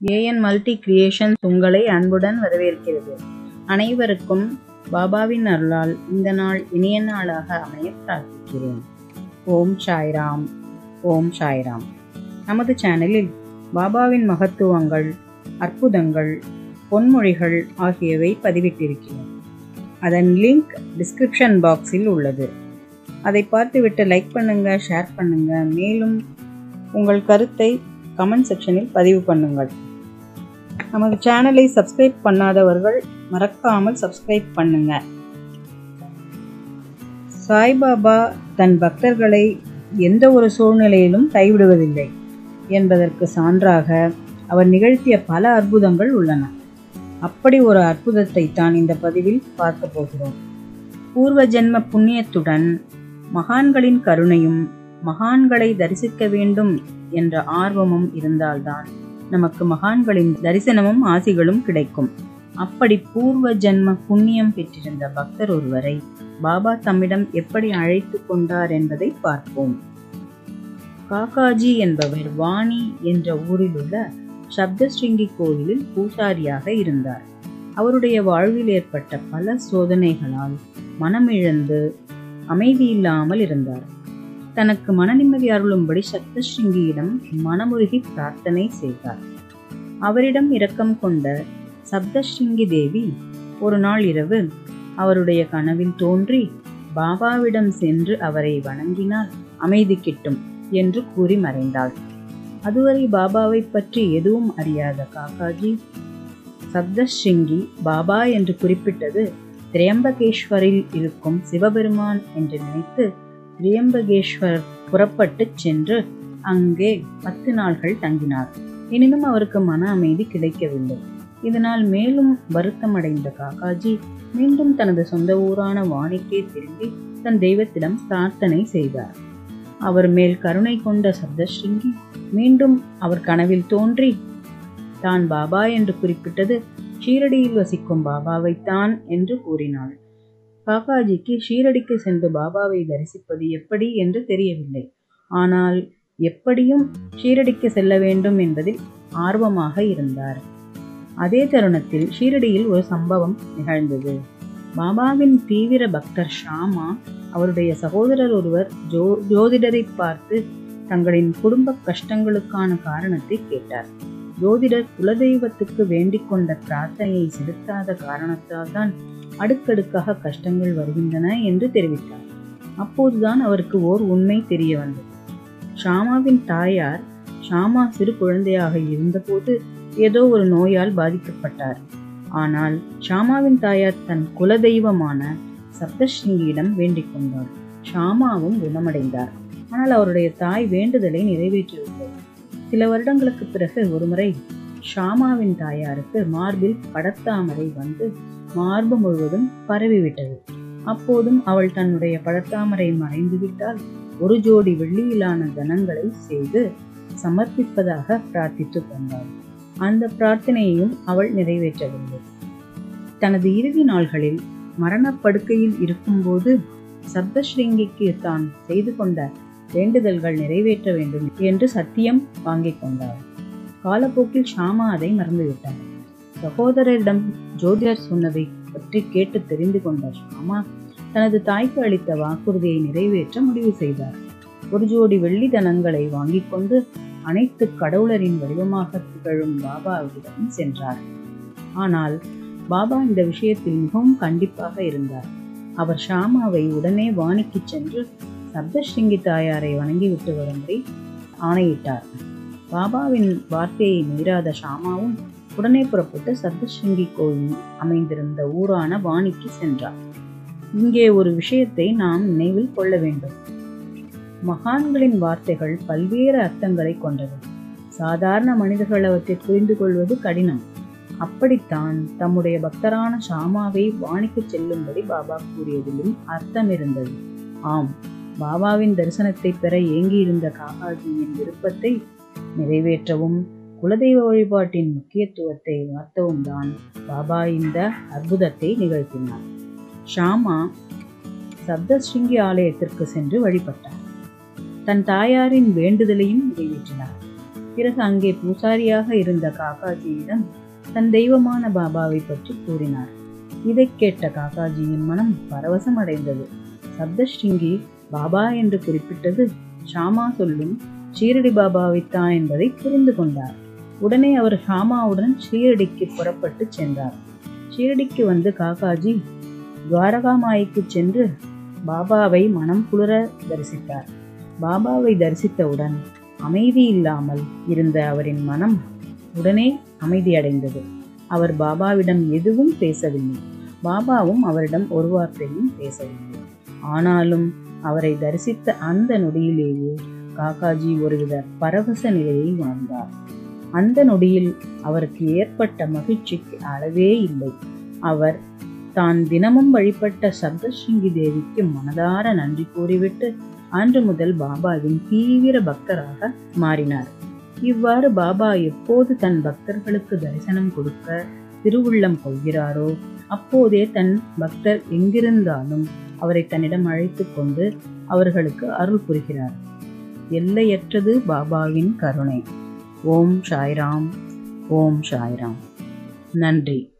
AN multi creations உங்களை அன்புடன் வரவேற்கிறது. அனைவருக்கும் பாபாவின் அருளால் இந்த நாள் இனிய நாளாக அமைய பிரார்த்திக்கிறேன். ஓம் சாய்ராம், ஓம் சாய்ராம். நமது சேனலில் பாபாவின் மகத்துவங்கள், அற்புதங்கள், பொன்மொழிகள் ஆகியவை பதிவிட்டிருக்கிறோம். அதன் லிங்க் டிஸ்கிரிப்ஷன் பாக்ஸில் உள்ளது. அதை பார்த்துவிட்டு லைக் பண்ணுங்க, ஷேர் பண்ணுங்க. மேலும் உங்கள் கருத்தை கமெண்ட் செக்ஷனில் பதிவு பண்ணுங்கள். நமது சேனலை சப்ஸ்கிரைப் பண்ணாதவர்கள் மறக்காமல் சப்ஸ்கிரைப் பண்ணுங்க. சாய்பாபா தன் பக்தர்களை எந்த ஒரு சூழ்நிலையிலும் கைவிடுவதில்லை என்பதற்கு சான்றாக அவர் நிகழ்த்திய பல அற்புதங்கள் உள்ளன. அப்படி ஒரு அற்புதத்தை தான் இந்த பதிவில் பார்க்க போகிறோம். பூர்வ ஜென்ம புண்ணியத்துடன் மகான்களின் கருணையும் மகான்களை தரிசிக்க வேண்டும் என்ற ஆர்வமும் இருந்தால்தான் நமக்கு மகான்களின் தரிசனமும் ஆசிகளும் கிடைக்கும். அப்படி பூர்வ ஜென்ம புண்ணியம் பெற்றிருந்த பக்தர் ஒருவரை பாபா தம்மிடம் எப்படி அழைத்து கொண்டார் என்பதை பார்ப்போம். காக்காஜி என்பவர் வாணி என்ற ஊரில் உள்ள சப்தஸ்ருங்கி கோயிலில் பூசாரியாக இருந்தார். அவருடைய வாழ்வில் ஏற்பட்ட பல சோதனைகளால் மனமிழந்து அமைதியில்லாமல் இருந்தார். தனக்கு மன நிம்மதி அருளும்படி சப்தஸ்ருங்கியிடம் மனமுருகி பிரார்த்தனை செய்தார். அவரிடம் இரக்கம் கொண்ட சப்தஸ்ருங்கி தேவி ஒரு நாள் இரவு அவருடைய கனவில் தோன்றி பாபாவிடம் சென்று அவரை வணங்கினால் அமைதி கிட்டும் என்று கூறி மறைந்தாள். அதுவரை பாபாவை பற்றி எதுவும் அறியாத காக்காஜி சப்தஸ்ருங்கி பாபா என்று குறிப்பிட்டது திரியம்பகேஸ்வரில் இருக்கும் சிவபெருமான் என்று நினைத்து திரியம்பகேஸ்வர் புறப்பட்டு சென்று அங்கே 10 நாள்கள் தங்கினார். எனினும் அவருக்கு மன அமைதி கிடைக்கவில்லை. இதனால் மேலும் வருத்தமடைந்த காக்காஜி மீண்டும் தனது சொந்த ஊரான வாணிக்கே திரும்பி தன் தெய்வத்திடம் பிரார்த்தனை செய்தார். அவர் மேல் கருணை கொண்ட சப்தஸ்ருங்கி மீண்டும் அவர் கனவில் தோன்றி தான் பாபா என்று குறிப்பிட்டது ஷீரடியில் வசிக்கும் பாபாவைத்தான் என்று கூறினாள். காக்காஜிக்கு ஷீரடிக்கு சென்று பாபாவை தரிசிப்பது எப்படி என்று தெரியவில்லை. ஆனால் எப்படியும் ஷீரடிக்கு செல்ல வேண்டும் என்பதில் ஆர்வமாக இருந்தார். அதே தருணத்தில் ஷீரடியில் ஒரு சம்பவம் நிகழ்ந்தது. பாபாவின் தீவிர பக்தர் ஷாமா அவருடைய சகோதரர் ஒருவர் ஜோதிடரை பார்த்து தங்களின் குடும்ப கஷ்டங்களுக்கான காரணத்தை கேட்டார். ஜோதிடர் குலதெய்வத்துக்கு வேண்டிக் கொண்ட பிரார்த்தனையை செலுத்தாத காரணத்தால் தான் அடுக்கடுக்காக கஷ்டங்கள் வருகின்றன என்று தெரிவித்தார். அப்போதுதான் அவருக்கு ஓர் உண்மை தெரிய வந்தது. ஷாமாவின் தாயார் ஷாமா சிறு குழந்தையாக இருந்தபோது ஏதோ ஒரு நோயால் பாதிக்கப்பட்டார். ஆனால் ஷாமாவின் தாயார் தன் குலதெய்வமான சப்தஸ்ருங்கியிடம் வேண்டிக் கொண்டார். ஷாமாவும் குணமடைந்தார். ஆனால் அவருடைய தாய் வேண்டுதலை நிறைவேற்றவில்லை. சில வருடங்களுக்கு பிறகு ஒருமுறை ஷாமாவின் தாயாருக்கு மார்பில் படத்தாமரை வந்து மார்பு முழுவதும் பரவிவிட்டது. அப்போதும் அவள் தன்னுடைய படத்தாமரை மறைந்துவிட்டால் ஒரு ஜோடி வெள்ளியிலான தனங்களை செய்து சமர்ப்பிப்பதாக பிரார்த்தித்து கொண்டாள். அந்த பிரார்த்தனையையும் அவள் நிறைவேற்றவில்லை. தனது இறுதி நாள்களில் மரணப்படுக்கையில் இருக்கும்போது சப்தஸ்ருங்கிக்கு தான் செய்து கொண்ட வேண்டுதல்கள் நிறைவேற்ற வேண்டும் என்று சத்தியம் வாங்கிக் கொண்டார். காலப்போக்கில் ஷாமா அதை மறந்துவிட்டார். சகோதரரிடம் ஜோதிடர் சொன்னதை பற்றி கேட்டு தெரிந்து கொண்ட ஷாமா தனது தாய்க்கு அளித்த வாக்குறுதியை நிறைவேற்ற முடிவு செய்தார். ஒரு ஜோடி வெள்ளி தனங்களை வாங்கிக் கொண்டு அனைத்து கடவுளரின் வடிவமாக திகழும் பாபாவிடம் சென்றார். ஆனால் பாபா இந்த விஷயத்தில் மிகவும் கண்டிப்பாக இருந்தார். அவர் ஷாமாவை உடனே வாணிக்கு சென்று சப்தஸ்ருங்கி தாயாரை வணங்கிவிட்டு வரும்படி ஆணையிட்டார். பாபாவின் வார்த்தையை மீறாத ஷாமாவும் உடனே புறப்பட்டு சப்தஸ்ருங்கி கோயில் அமைந்திருந்த ஊரான வாணிக்கு சென்றார். இங்கே ஒரு விஷயத்தை நாம் நினைவில் கொள்ள வேண்டும். மகான்களின் வார்த்தைகள் பல்வேறு அர்த்தங்களை கொண்டது. சாதாரண மனிதர்கள் அவற்றை புரிந்து கொள்வது கடினம். அப்படித்தான் தம்முடைய பக்தரான ஷாமாவை வாணிக்கு செல்லும்படி பாபா கூறியதிலும் அர்த்தம் இருந்தது. ஆம், பாபாவின் தரிசனத்தை பெற ஏங்கியிருந்த காக்காஜியின் விருப்பத்தை நிறைவேற்றவும் குலதெய்வ வழிபாட்டின் முக்கியத்துவத்தை உணர்த்தவும் தான் பாபா இந்த அற்புதத்தை நிகழ்த்தினார். ஷாமா சப்தஸ்ருங்கி ஆலயத்திற்கு சென்று வழிபட்டார். தன் தாயாரின் வேண்டுதலையும் நிறைவேற்றினார். பிறகு அங்கே பூசாரியாக இருந்த காக்காஜியிடம் தன் தெய்வமான பாபாவை பற்றி கூறினார். இதை கேட்ட காக்காஜியின் மனம் பரவசம் அடைந்தது. சப்தஸ்ருங்கி பாபா என்று குறிப்பிட்டது ஷாமா சொல்லும் ஷீரடி பாபாவைத்தான் என்பதை புரிந்து கொண்டார். உடனே அவர் ஷாமாவுடன் ஷீரடிக்கு புறப்பட்டு சென்றார். ஷீரடிக்கு வந்து காக்காஜி துவாரகாமாய்க்கு சென்று பாபாவை மனம் குளிர தரிசித்தார். பாபாவை தரிசித்தவுடன் அமைதி இல்லாமல் இருந்த அவரின் மனம் உடனே அமைதியடைந்தது. அவர் பாபாவிடம் எதுவும் பேசவில்லை. பாபாவும் அவரிடம் ஒரு வார்த்தையும் பேசவில்லை. ஆனாலும் அவரை தரிசித்த அந்த நொடியிலேயே காக்காஜி ஒருவித பரவச நிலையை உணர்ந்தார். அந்த நொடியில் அவருக்கு ஏற்பட்ட மகிழ்ச்சிக்கு அளவே இல்லை. அவர் தான் தினமும் வழிபட்ட சப்தஸ்ருங்கி தேவிக்கு மனதார நன்றி கூறிவிட்டு அன்று முதல் பாபாவின் தீவிர பக்தராக மாறினார். இவ்வாறு பாபா எப்போது தன் பக்தர்களுக்கு தரிசனம் கொடுக்க திருவுள்ளம் கொள்கிறாரோ அப்போதே தன் பக்தர் எங்கிருந்தாலும் அவரை தன்னிடம் அழைத்து கொண்டு அவர்களுக்கு அருள் புரிகிறார். எல்லையற்றது பாபாவின் கருணை. ஓம் சாய்ராம். ஓம் சாய்ராம். நன்றி.